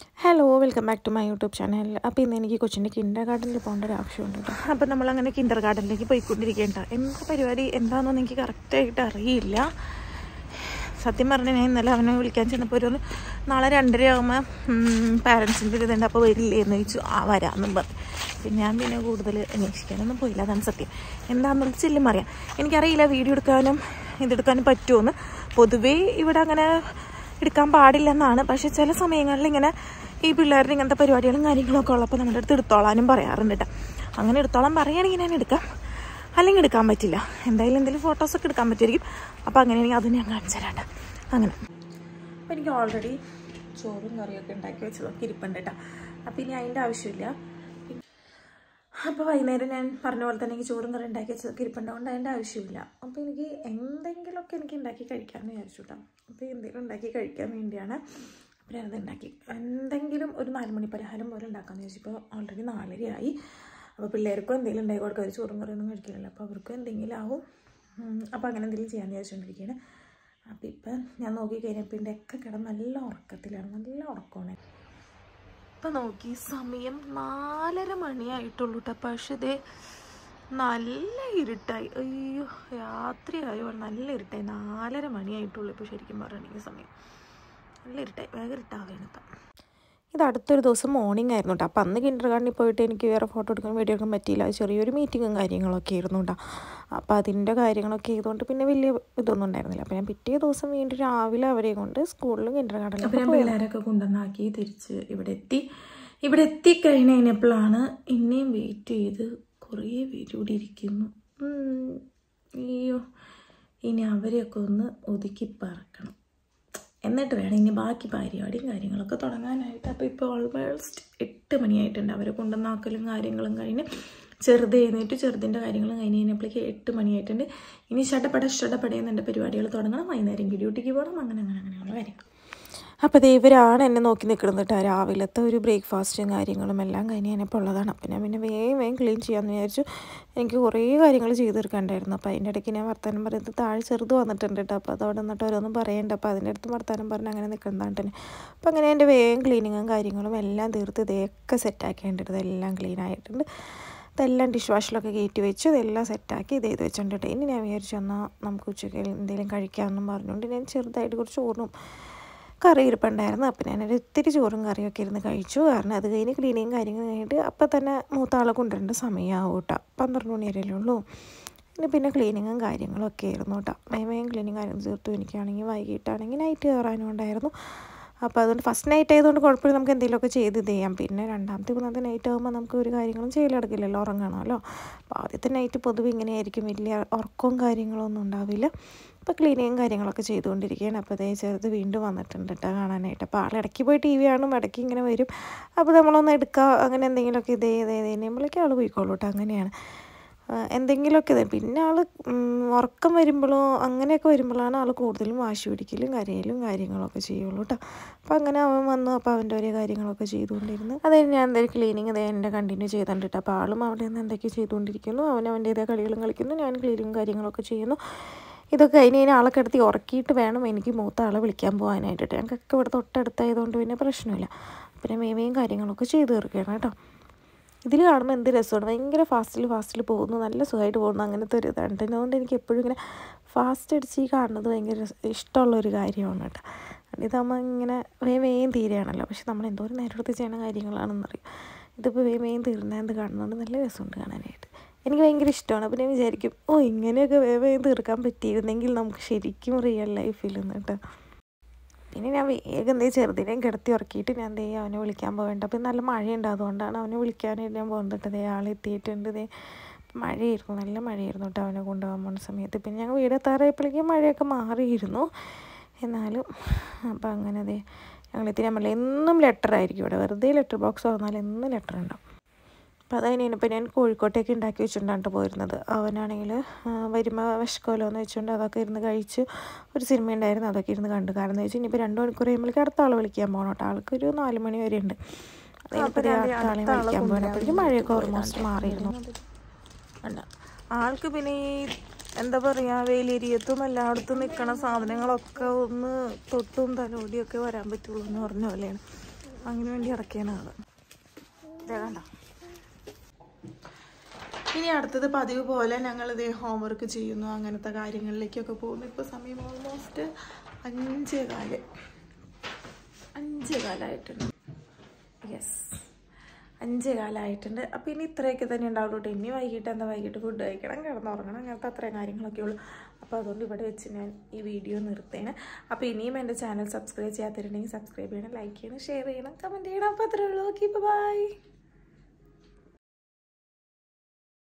Hello, welcome back to my YouTube channel. അപ്പോൾ ഇന്ന് എനിക്ക് കൊച്ചിൻ്റെ കിൻഡർ ഗാർഡനിൽ പോകേണ്ട ഒരു ആവശ്യമുണ്ട് കേട്ടോ. അപ്പോൾ നമ്മളങ്ങനെ കിൻഡർ ഗാർഡനിലേക്ക് പോയിക്കൊണ്ടിരിക്കേണ്ട എന്താ പരിപാടി എന്താണെന്നൊന്നും എനിക്ക് കറക്റ്റായിട്ട് അറിയില്ല. സത്യം പറഞ്ഞാൽ ഞാൻ ഇന്നലെ അവനെ വിളിക്കാൻ ചെന്നപ്പോൾ ഒരു നാളെ 2:30 ആകുമ്പോൾ പാരൻസിൻ്റെ ഒരു ഇതുണ്ട്, അപ്പോൾ വരില്ലേ എന്ന് ചോദിച്ചു. വരാമെന്നും പറഞ്ഞു. പിന്നെ ഞാൻ കൂടുതൽ അന്വേഷിക്കാനൊന്നും പോയില്ല. അതാണ് സത്യം. എന്താണെന്നുള്ള ചെല്ലും അറിയാം. എനിക്കറിയില്ല വീഡിയോ എടുക്കാനും ഇതെടുക്കാനും പറ്റുമെന്ന്. പൊതുവേ ഇവിടെ അങ്ങനെ എടുക്കാൻ പാടില്ലെന്നാണ്. പക്ഷെ ചില സമയങ്ങളിൽ ഇങ്ങനെ ഈ പിള്ളേരുടെ ഇങ്ങനത്തെ പരിപാടികളും കാര്യങ്ങളൊക്കെ ഉള്ളപ്പോൾ നമ്മുടെ അടുത്ത് എടുത്തോളാനും പറയാറുണ്ട് കേട്ടോ. അങ്ങനെ എടുത്തോളാൻ പറയുകയാണെങ്കിൽ ഞാൻ എടുക്കാം, അല്ലെങ്കിൽ എടുക്കാൻ പറ്റില്ല. എന്തായാലും എന്തെങ്കിലും ഫോട്ടോസൊക്കെ എടുക്കാൻ പറ്റുമായിരിക്കും. അപ്പോൾ അങ്ങനെയാണെങ്കിൽ അത് ഞാൻ കാണിച്ചു തരാം കേട്ടോ. അങ്ങനെ അപ്പോൾ എനിക്ക് ഓൾറെഡി ചോറും കറിയൊക്കെ ഉണ്ടാക്കി വെച്ചതൊക്കെ ഇരിപ്പുണ്ട് കേട്ടോ. അപ്പോൾ ഇനി അതിൻ്റെ ആവശ്യമില്ല. അപ്പോൾ വൈകുന്നേരം ഞാൻ പറഞ്ഞ പോലെ തന്നെ എനിക്ക് ചോറും കറി ഉണ്ടാക്കി വെച്ചതൊക്കെ ഇരിപ്പുണ്ടാവുകൊണ്ട് അതിൻ്റെ ആവശ്യമില്ല. അപ്പോൾ എനിക്ക് എന്തെങ്കിലുമൊക്കെ എനിക്ക് ഉണ്ടാക്കി കഴിക്കാമെന്ന് വിചാരിച്ചു കേട്ടോ. അപ്പോൾ എന്തെങ്കിലും ഉണ്ടാക്കി കഴിക്കാൻ വേണ്ടിയാണ് അപ്പോൾ ഞാനത് ഉണ്ടാക്കി. എന്തെങ്കിലും ഒരു 4 മണി പലഹാരം പോലെ ഉണ്ടാക്കാമെന്ന് വിചാരിച്ചു. ഇപ്പോൾ ഓൾറെഡി 4:30 ആയി. അപ്പോൾ പിള്ളേർക്കും എന്തെങ്കിലും ഉണ്ടാക്കി കൊടുക്കുക. ഒരു ചോറും കറിയൊന്നും കഴിക്കില്ലല്ലോ, അപ്പോൾ അവർക്കും എന്തെങ്കിലും ആവും. അപ്പോൾ അങ്ങനെ എന്തെങ്കിലും ചെയ്യാമെന്ന് വിചാരിച്ചുകൊണ്ടിരിക്കുകയാണ്. അപ്പോൾ ഇപ്പം ഞാൻ നോക്കി കഴിഞ്ഞപ്പോൾ എൻ്റെ ഒക്കെ കിടന്ന് നല്ല ഉറക്കത്തിലാണ്, നല്ല ഉറക്കമാണ്. ഇപ്പം നോക്കി സമയം 4:30 മണിയായിട്ടുള്ളൂ കേട്ടോ. പക്ഷേ ഇതേ നല്ല ഇരുട്ടായി. അയ്യോ, രാത്രിയായോ, നല്ല ഇരുട്ടായി. 4:30 മണിയായിട്ടുള്ളൂ ഇപ്പോൾ ശരിക്കും പറയുകയാണെങ്കിൽ സമയം. നല്ല ഇരുട്ടായി, വേഗം ഇരുട്ടാവുകയാണ് ഇപ്പം. ഇത് അടുത്തൊരു ദിവസം മോർണിംഗ് ആയിരുന്നു കേട്ടോ. അപ്പോൾ അന്ന് കിൻഡർ ഗാർഡനിൽ പോയിട്ട് എനിക്ക് വേറെ ഫോട്ടോ എടുക്കാൻ വീഡിയോ എടുക്കാൻ പറ്റിയില്ല. ചെറിയൊരു മീറ്റിങ്ങും കാര്യങ്ങളൊക്കെ ആയിരുന്നു കേട്ടോ. അപ്പോൾ അതിൻ്റെ കാര്യങ്ങളൊക്കെ ചെയ്തുകൊണ്ട് പിന്നെ വലിയ ഇതൊന്നും ഉണ്ടായിരുന്നില്ല. അപ്പോൾ ഞാൻ പിറ്റേ ദിവസം വീണ്ടും രാവിലെ അവരെ കൊണ്ട് സ്കൂളിലും കിൻഡർ ഗാർഡനിലും അപ്പോൾ ഞാൻ പിള്ളേരൊക്കെ കൊണ്ടുവന്നാക്കി തിരിച്ച് ഇവിടെ എത്തിക്കഴിഞ്ഞപ്പോഴാണ് എന്നെയും വെയിറ്റ് ചെയ്ത് കുറേ പേര് കൂടി ഇരിക്കുന്നു. അയ്യോ, ഇനി അവരെയൊക്കെ ഒന്ന് ഒതുക്കി പറക്കണം, എന്നിട്ട് വേണം ഇനി ബാക്കി പരിപാടിയും കാര്യങ്ങളൊക്കെ തുടങ്ങാനായിട്ട്. അപ്പോൾ ഇപ്പോൾ ഓൾമോസ്റ്റ് 8 മണിയായിട്ടുണ്ട്. അവരെ കൊണ്ടുവന്നാക്കലും കാര്യങ്ങളും കഴിഞ്ഞ് ചെറുത് എഴുന്നേറ്റ് ചെറുതിൻ്റെ കാര്യങ്ങളും കഴിഞ്ഞ് കഴിഞ്ഞപ്പോഴേക്ക് 8 മണിയായിട്ടുണ്ട്. ഇനി ഷടപടയെന്ന് എൻ്റെ പരിപാടികൾ തുടങ്ങണം. വൈകുന്നേരം ഡ്യൂട്ടിക്ക് പോകണം. അങ്ങനെയുള്ള കാര്യങ്ങൾ. അപ്പോൾ ഇവരാണ് എന്നെ നോക്കി നിൽക്കുന്നത് കേട്ടോ. രാവിലത്തെ ഒരു ബ്രേക്ക്ഫാസ്റ്റും കാര്യങ്ങളും എല്ലാം കഴിഞ്ഞ് കഴിഞ്ഞപ്പോൾ ഉള്ളതാണ്. അപ്പോൾ ഞാൻ പിന്നെ വേഗം ക്ലീൻ ചെയ്യാമെന്ന് വിചാരിച്ചു. എനിക്ക് കുറേ കാര്യങ്ങൾ ചെയ്ത് തീർക്കാണ്ടായിരുന്നു. അപ്പോൾ അതിൻ്റെ ഇടയ്ക്ക് ഞാൻ വർത്താനം പറയുന്നത് താഴെ ചെറുത് വന്നിട്ടുണ്ട് കേട്ടോ. അപ്പോൾ അതവിടെ നിന്നിട്ട് ഓരോന്നും പറയണ്ട. അപ്പോൾ അതിൻ്റെ അടുത്ത് വർത്താനം പറഞ്ഞ് അങ്ങനെ നിൽക്കുന്നതാണ് തന്നെ. അപ്പോൾ അങ്ങനെ എൻ്റെ വേഗം ക്ലീനിങ്ങും കാര്യങ്ങളും എല്ലാം തീർത്ത് ഇതൊക്കെ സെറ്റാക്കേണ്ടത്. ഇതെല്ലാം ക്ലീൻ ആയിട്ടുണ്ട്. ഇതെല്ലാം ഡിഷ് വാഷിലൊക്കെ കയറ്റി വെച്ച് ഇതെല്ലാം സെറ്റാക്കി ഇത് ചെയ്ത് വെച്ചിട്ടുണ്ട്. ഇനി ഞാൻ വിചാരിച്ചു എന്നാൽ നമുക്ക് ഉച്ചയ്ക്ക് എന്തെങ്കിലും കഴിക്കാമെന്നും പറഞ്ഞുകൊണ്ട് ഞാൻ ചെറുതായിട്ട് കുറച്ച് ചോറും കറി ഇരിപ്പുണ്ടായിരുന്നു. അപ്പം ഞാനൊരു ഇത്തിരി ചോറും കറിയൊക്കെ ഇരുന്ന് കഴിച്ചു. കാരണം അത് കഴിഞ്ഞ് ക്ലീനിങ് കാര്യങ്ങൾ കഴിഞ്ഞിട്ട് അപ്പം തന്നെ മൂത്താളെ കൊണ്ടുവരേണ്ട സമയമാവും കേട്ടോ. 12 മണി വരെയല്ലേ ഉള്ളൂ. പിന്നെ ക്ലീനിങ്ങും കാര്യങ്ങളൊക്കെ ആയിരുന്നു കേട്ടോ. വേഗം ക്ലീനിങ് കാര്യം തീർത്തു. എനിക്കാണെങ്കിൽ വൈകിട്ടാണെങ്കിൽ നൈറ്റ് കയറാനും ഉണ്ടായിരുന്നു. അപ്പോൾ അതുകൊണ്ട് ഫസ്റ്റ് നൈറ്റ് ആയതുകൊണ്ട് കുഴപ്പമില്ല, നമുക്ക് എന്തെങ്കിലുമൊക്കെ ചെയ്ത് ചെയ്യാം. പിന്നെ 2ാമത്തെ നൈറ്റ് ആകുമ്പോൾ നമുക്ക് ഒരു കാര്യങ്ങളും ചെയ്യലടക്കില്ലല്ലോ, ഉറങ്ങണമല്ലോ. അപ്പോൾ ആദ്യത്തെ നൈറ്റ് പൊതുവെ ഇങ്ങനെയായിരിക്കും, വലിയ ഉറക്കവും കാര്യങ്ങളൊന്നും ഉണ്ടാവില്ല. അപ്പോൾ ക്ലീനിങ്ങും കാര്യങ്ങളൊക്കെ ചെയ്തുകൊണ്ടിരിക്കുകയാണ്. അപ്പോൾ അതേ ചെറുത് വീണ്ടും വന്നിട്ടുണ്ട് കേട്ടോ കാണാനായിട്ട്. അപ്പോൾ ആളിടയ്ക്ക് പോയി TV കാണും, ഇടയ്ക്ക് ഇങ്ങനെ വരും. അപ്പോൾ നമ്മളൊന്ന് എടുക്കുക, അങ്ങനെ എന്തെങ്കിലുമൊക്കെ ഇതേ കഴിയുമ്പോഴേക്കും ആൾ പോയിക്കോളൂ കേട്ടോ. അങ്ങനെയാണ് എന്തെങ്കിലുമൊക്കെ ഇത്. പിന്നെ ആൾ ഉറക്കം വരുമ്പോഴോ അങ്ങനെയൊക്കെ വരുമ്പോഴാണ് ആൾ കൂടുതലും വാശി പിടിക്കലും കരയലും കാര്യങ്ങളൊക്കെ ചെയ്യുള്ളൂ കേട്ടോ. അപ്പോൾ അങ്ങനെ അവൻ വന്നു. അപ്പോൾ അവൻ്റെ ഓരോ കാര്യങ്ങളൊക്കെ ചെയ്തുകൊണ്ടിരുന്നു. അതായത് ഞാൻ എന്തായാലും ക്ലീനിങ് എൻ്റെ കണ്ടിന്യൂ ചെയ്തിട്ടുണ്ട് കേട്ടോ. അപ്പോൾ ആളും അവിടെ നിന്ന് എന്തൊക്കെ ചെയ്തുകൊണ്ടിരിക്കുന്നു. അവൻ്റേതായ കളികളും കളിക്കുന്നു, ഞാൻ ക്ലീനിങ്ങും കാര്യങ്ങളൊക്കെ ചെയ്യുന്നു. ഇതൊക്കെ കഴിഞ്ഞ് ആളെ കിടത്തി ഉറക്കിയിട്ട് വേണം എനിക്ക് മൂത്ത ആളെ വിളിക്കാൻ പോകാനായിട്ട്. ഞങ്ങൾക്കൊക്കെ ഇവിടെ തൊട്ടടുത്തായതുകൊണ്ട് പിന്നെ പ്രശ്നമില്ല. പിന്നെ മേമയും കാര്യങ്ങളൊക്കെ ചെയ്ത് തീർക്കുകയാണ് കേട്ടോ. ഇതിൽ കാണുമ്പോൾ എന്ത് രസമാണ്, ഭയങ്കര ഫാസ്റ്റിൽ പോകുന്നു, നല്ല സുഖമായിട്ട് പോകുന്നു, അങ്ങനത്തെ ഒരു ഇതാണ്. അതുകൊണ്ട് എനിക്ക് എപ്പോഴും ഇങ്ങനെ ഫാസ്റ്റ് അടിച്ച് ഈ കാണുന്നത് ഭയങ്കര ഇഷ്ടമുള്ളൊരു കാര്യമാണ് കേട്ടോ. ഇതാകുമ്പോൾ ഇങ്ങനെ വേഗം തീരുകയാണല്ലോ. പക്ഷെ നമ്മൾ എന്തോരം നേരത്തെ ചെയ്യുന്ന കാര്യങ്ങളാണെന്നറിയും. ഇതിപ്പോൾ വേഗം തീർന്നത് കാണുന്നതുകൊണ്ട് നല്ല രസമുണ്ട് കാണാനായിട്ട്. എനിക്ക് ഭയങ്കര ഇഷ്ടമാണ്. അപ്പോൾ ഞാൻ വിചാരിക്കും ഇങ്ങനെയൊക്കെ വേഗം തീർക്കാൻ പറ്റിയിരുന്നെങ്കിൽ നമുക്ക് ശരിക്കും റിയൽ ലൈഫിൽ നിന്ന് കേട്ടോ. പിന്നെ ഞാൻ വേഗം ചെറുതിനെയും കിടത്തി ഉറക്കിയിട്ട് ഞാൻ അവനെ വിളിക്കാൻ പോകേണ്ട. അപ്പോൾ നല്ല മഴയുണ്ട്, അതുകൊണ്ടാണ് അവനെ വിളിക്കാനായിട്ട് ഞാൻ പോകുന്നത്. ആളെത്തിയിട്ടുണ്ട്. മഴയായിരുന്നു, നല്ല മഴയായിരുന്നു കേട്ടോ അവനെ കൊണ്ടുപോകാൻ പോകുന്ന സമയത്ത്. പിന്നെ ഞങ്ങൾ വീടെത്താറായപ്പോഴേക്കും മഴയൊക്കെ മാറിയിരുന്നു. എന്നാലും അപ്പോൾ അങ്ങനെ ഞങ്ങളെത്തി. നമ്മൾ എന്നും ലെറ്റർ ആയിരിക്കും ഇവിടെ, വെറുതെ ലെറ്റർ ബോക്സ് തുറന്നാൽ എന്നും ലെറ്റർ ഉണ്ടാവും. അപ്പോൾ അതതിനിപ്പോൾ ഞാൻ കോഴിക്കോട്ടേക്ക് ഉണ്ടാക്കി വെച്ചിട്ടുണ്ടായിട്ട് പോയിരുന്നത്. അവനാണെങ്കിൽ വരുമ്പോൾ വിശക്കുമല്ലോ എന്ന് വെച്ചുകൊണ്ട് അതൊക്കെ ഇരുന്ന് കഴിച്ച് ഒരു സിനിമ ഉണ്ടായിരുന്നു, അതൊക്കെ ഇരുന്ന് കണ്ടു. കാരണം എന്ന് വെച്ചാൽ ഇനിയിപ്പോൾ 2 മണിക്കൂർ കഴിയുമ്പോഴേക്കും അടുത്ത ആളെ വിളിക്കാൻ പോകണം കേട്ടോ. ആൾക്കൊരു 4 മണി വരെ ഉണ്ട്. അതിനിപ്പോൾ അടുത്ത ആളെ വിളിക്കാൻ പോകണപ്പോഴേക്കും മഴയൊക്കെ ഓൾമോസ്റ്റ് മാറിയിരുന്നു. അല്ല ആൾക്ക് പിന്നെ ഈ എന്താ പറയുക, വേലിരിയത്തും എല്ലായിടത്തും നിൽക്കണ സാധനങ്ങളൊക്കെ ഒന്ന് തൊട്ടും തലോടിയൊക്കെ വരാൻ പറ്റുള്ളൂ എന്ന് പറഞ്ഞ പോലെയാണ്. അങ്ങനെ വേണ്ടി ഇറക്കിയാണ് ആള്. വേണ്ട. ഇനി അടുത്തത് പതിവ് പോലെ ഞങ്ങളിത് ഹോംവർക്ക് ചെയ്യുന്നു, അങ്ങനത്തെ കാര്യങ്ങളിലേക്കൊക്കെ പോകുന്നു. ഇപ്പോൾ സമയം ഓൾമോസ്റ്റ് 5:15 യെസ് 5:15. അപ്പോൾ ഇനി ഇത്രയൊക്കെ തന്നെ ഉണ്ടാവുള്ളൂ കേട്ടോ. ഇനി വൈകിട്ട് ഫുഡ് കഴിക്കണം, കിടന്നുറങ്ങണം, അങ്ങനത്തെ അത്രയും കാര്യങ്ങളൊക്കെ ഉള്ളൂ. അപ്പോൾ അതുകൊണ്ട് ഇവിടെ വെച്ച് ഞാൻ ഈ വീഡിയോ നിർത്തേണ്. അപ്പോൾ ഇനിയും എൻ്റെ ചാനൽ സബ്സ്ക്രൈബ് ചെയ്യാത്തിട്ടുണ്ടെങ്കിൽ സബ്സ്ക്രൈബ് ചെയ്യണം, ലൈക്ക് ചെയ്യണം, ഷെയർ ചെയ്യണം, കമൻറ്റ് ചെയ്യണം. അപ്പോൾ അത്രേ ഉള്ളൂ. Okay, by.